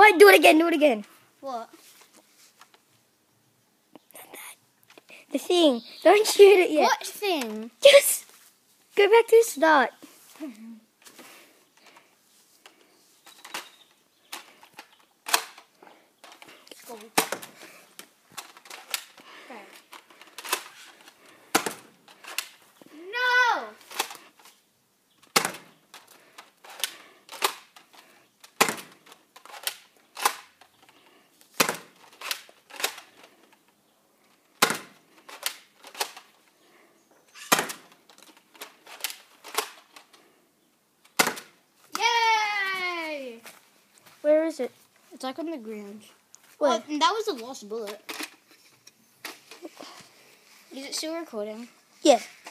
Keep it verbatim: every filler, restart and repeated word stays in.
What? Do it again. Do it again. What? The thing. Don't shoot it yet. What thing? Just go back to the start. Go. No! Yay! Where is it? It's like on the ground. Where? Oh, that was a lost bullet. Is it still recording? Yeah.